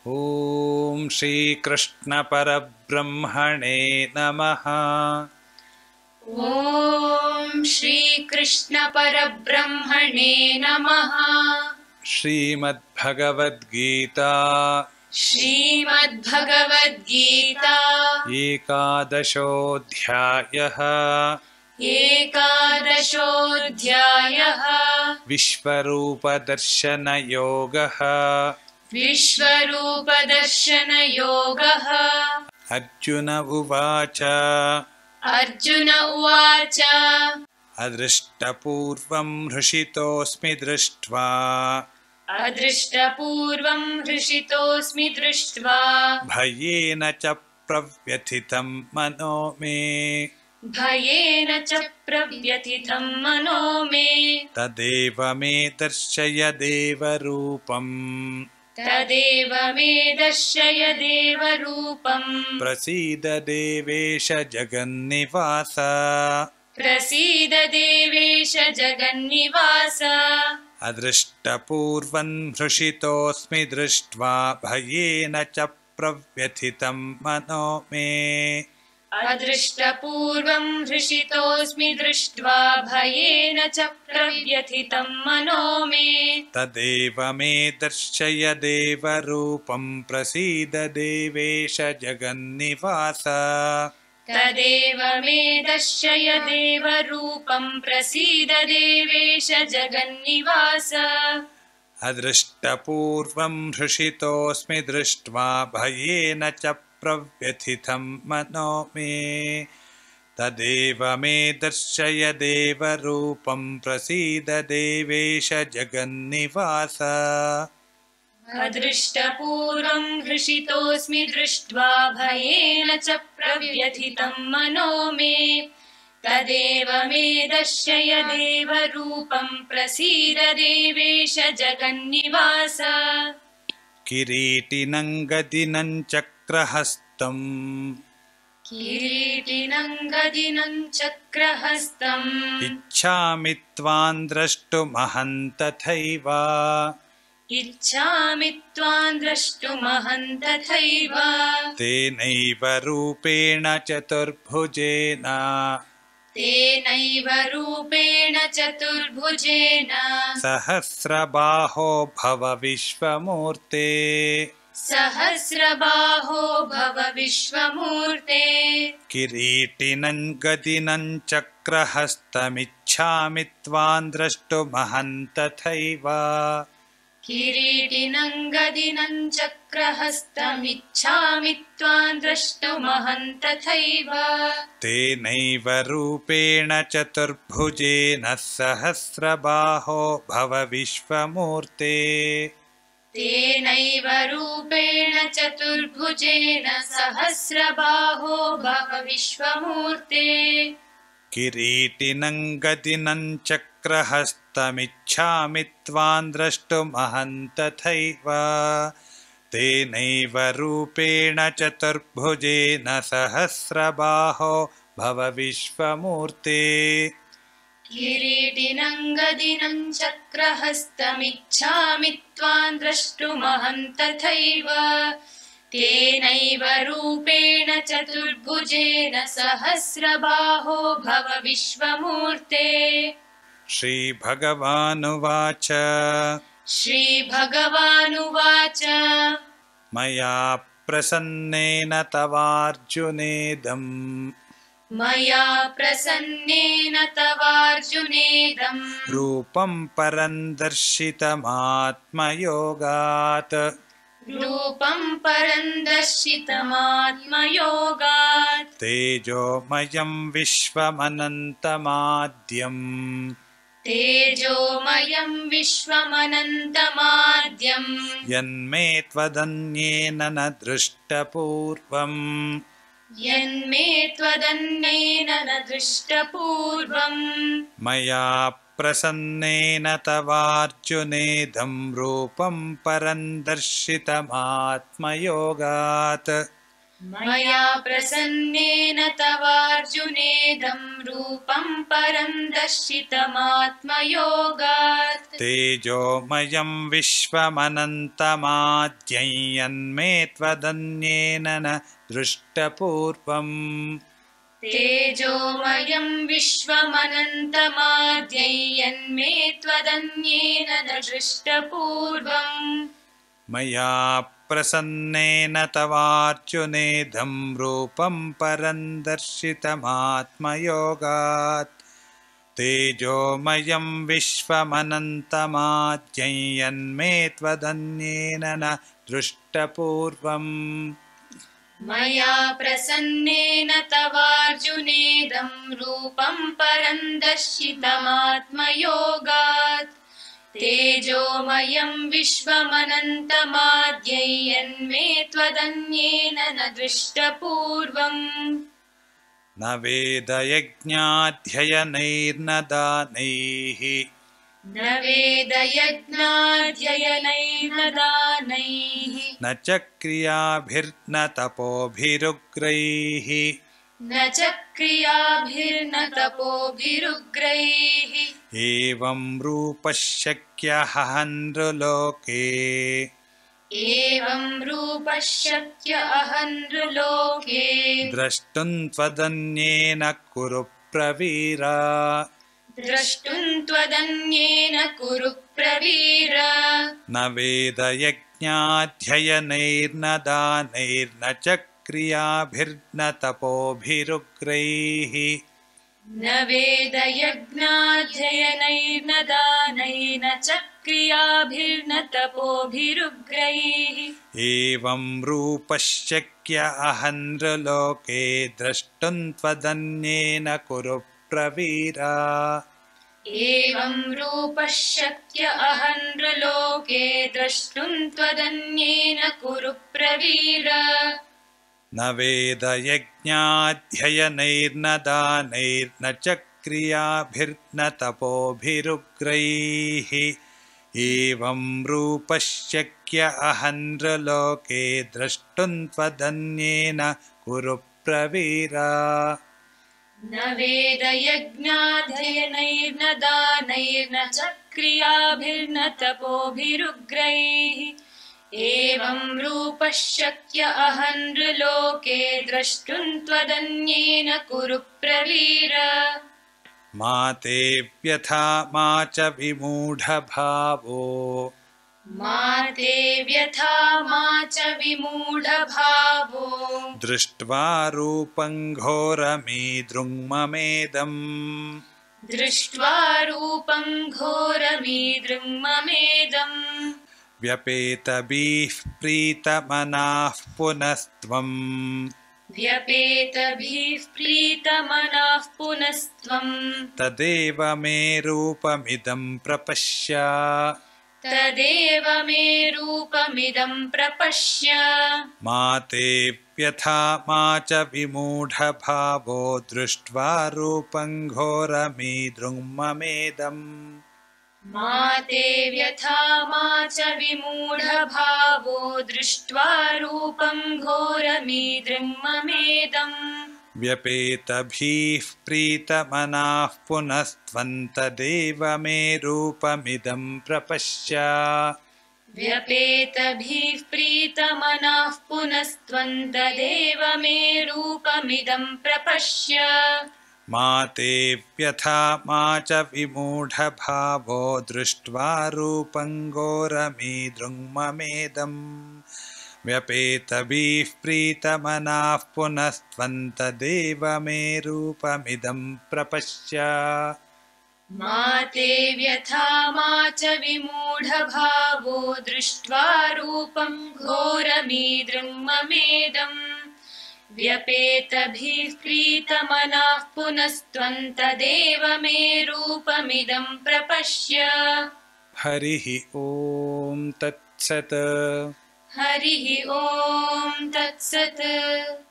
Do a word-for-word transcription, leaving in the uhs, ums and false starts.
ओम श्री कृष्ण परब्रह्मणे नमः। ओम श्री कृष्ण परब्रह्मणे नमः। श्रीमद्भगवद्गीता श्रीमद्भगवद्गीता एकादशोऽध्यायः। एकादशोऽध्यायः। विश्वरूपदर्शनयोगः। विश्वरूपदर्शनयोगः। अर्जुन उवाच अर्जुन उवाच अदृष्टपूर्वं हृषितोऽस्मि दृष्ट्वा अदृष्टपूर्वं हृषितोऽस्मि दृष्ट्वा भयेन च प्रव्यथितं मनो मे भयेन च प्रव्यथितं मनो मे तदेव मे दर्शय देवरूपम् तदेव मे दर्शय देवरूपम् प्रसीद देवेश जगन्निवास प्रसीद देवेश जगन्निवास अदृष्टपूर्वं हृषितोऽस्मि दृष्ट्वा भयेन च प्रव्यथितं मनो मे अदृष्टपूर्वं हृषितोऽस्मि दृष्ट्वा भयेन च प्रव्यथितं मनो मे तदेव मे दर्शय देवरूपं प्रसीद देवेश जगन्निवास तदेव मे दर्शय देवरूपं प्रसीद देवेश जगन्निवास अदृष्टपूर्वं हृषितोऽस्मि दृष्ट्वा भयेन च प्रव्यथितं मनो मे तदेव मे दर्शय देवरूपं प्रसीद देवेश जगन्निवास अदृष्टपूर्वं हृषितोऽस्मि दृष्ट्वा भयेन च प्रव्यथितं मनो मे तदेव मे दर्शय देवरूपं प्रसीद देवेश जगन्निवास किरीटिनं गदिनं चक्रहस्तम् किरीटिनं गदिनं चक्रहस्तम् इच्छामि त्वां द्रष्टुमहं तथैव इच्छामि त्वां द्रष्टुमहं तथैव तेनैव रूपेण चतुर्भुजेन तेनैव रूपेण चतुर्भुजेन सहस्रबाहो भव विश्वमूर्ते सहस्रबाहो भव विश्वमूर्ते किरीटिनं गदिनं चक्रहस्तमिच्छामि त्वां द्रष्टुमहं तथैव किरीटिनं गदिनं चक्रहस्तमिच्छामि त्वां द्रष्टुमहं तथैव तेनैव रूपेण चतुर्भुजेन सहस्रबाहो भव विश्वमूर्ते तेनैव रूपेण चतुर्भुजेन सहस्रबाहो भव विश्वमूर्ते किरीटिनं गदिनं चक्रहस्तमिच्छामि त्वां द्रष्टुमहं तथैव तेनैव रूपेण चतुर्भुजेन सहस्रबाहो भव विश्वमूर्ते किरीटिनं गदिनं चक्रहस्तमिच्छामि त्वां द्रष्टुमहं तथैव तेनैव रूपेण चतुर्भुजेन सहस्रबाहो भव विश्वमूर्ते श्रीभगवानुवाच श्रीभगवानुवाच मया प्रसन्नेन तवार्जुनेदं मया प्रसन्नेन तवार्जुनेदं रूपं परं दर्शितमात्मयोगात् रूपं परं दर्शितमात्मयोगात् तेजोमयं विश्वमनन्तमाद्यम् तेजोमयं विश्वमनन्तमाद्यम् यन्मे त्वदन्येन न दृष्टपूर्वम् यन्मे त्वदन्येन न दृष्टपूर्वम् मया प्रसन्नेन तवार्जुनेदं रूपं परं दर्शितमात्मयोगात् मया प्रसन्नेन तवार्जुनेदं रूपं परं दर्शितमात्मयोगात् तेजोमयं विश्वमनन्तमाद्यं यन्मे त्वदन्येन न दृष्टपूर्वम् तेजोमयं विश्वमनन्तमाद्यै यन्मे त्वदन्येन न दृष्टपूर्वम् मया प्रसन्नेन तवार्जुनेदं रूपं परं दर्शितमात्मयोगात् तेजोमयं विश्वमनन्तमाद्यं यन्मे त्वदन्येन न दृष्टपूर्वम् मया प्रसन्नेन तवार्जुनेदं रूपं परं दर्शितमात्मयोगात् तेजोमयं विश्वमनन्तमाद्यै यन्मे त्वदन्येन न दृष्टपूर्वम् न वेदयज्ञाध्ययनैर्न दानैः न वेदयज्ञाध्ययनैर्न दानैः न च क्रियाभिर्न तपोभिरुग्रैः न च क्रियाभिर्न तपोभिरुग्रैः एवं रूपः शक्यः नृलोके एवं रूपः शक्य अहन्नृलोके द्रष्टुं त्वदन्येन कुरु प्रवीरा द्रष्टुं त्वदन्येन कुरु प्रवीर न वेदयज्ञाध्ययनैर्न दानैर्न च क्रियाभिर्न तपोभिरुग्रैः न वेदयज्ञाध्ययनैर्न दानैर्न च क्रियाभिर्न तपोभिरुग्रैः एवं रूपः शक्य अहन्नृलोके द्रष्टुं त्वदन्येन कुरु प्रवीरा एवं रूपः शक्य अहन्नृलोके द्रष्टुं त्वदन्येन कुरु प्रवीर न वेदयज्ञाध्ययनैर्न दानैर्न च क्रियाभिर्न तपोभिरुग्रैः एवं रूपः शक्य अहन्नृलोके द्रष्टुं त्वदन्येन कुरु प्रवीरा न वेदयज्ञाध्ययनैर्न दानैर्न च क्रियाभिर्न तपोभिरुग्रैः एवं रूपः शक्य अहन्नृलोके द्रष्टुं त्वदन्येन कुरु प्रवीर मा ते व्यथा मा च विमूढभावो मा ते व्यथा मा च विमूढभावो दृष्ट्वा रूपं घोरमीदृङ्ममेदम् दृष्ट्वा रूपं घोरमीदृङ्ममेदम् व्यपेतभिः प्रीतमनाः पुनस्त्वम् व्यपेतभिः प्रीतमनाः पुनस्त्वम् तदेव मे रूपमिदं प्रपश्य तदेव मे रूपमिदं प्रपश्य मा ते व्यथा मा च विमूढभावो दृष्ट्वा रूपं घोरमीदृङ्ममेदम् मा ते व्यथा मा च विमूढभावो दृष्ट्वा रूपं घोरमीदृङ्ममेदम् व्यपेतभिः प्रीतमनाः पुनस्त्वं तदेव मे रूपमिदं प्रपश्य व्यपेतभिः प्रीतमनाः पुनस्त्वं तदेव मे रूपमिदं प्रपश्य मा ते व्यथा मा च विमूढभावो दृष्ट्वा रूपं घोरमीदृङ्ममेदम् व्यपेतभिः प्रीतमनाः पुनस्त्वं तदेव मे रूपमिदं प्रपश्य मा ते व्यथा मा च विमूढभावो दृष्ट्वा रूपं घोरमीदृङ्ममेदम् व्यपेतभिः प्रीतमनाः पुनस्त्वं तदेव मे रूपमिदं प्रपश्य हरिः ॐ तत्सत् हरिः ॐ तत्सत्।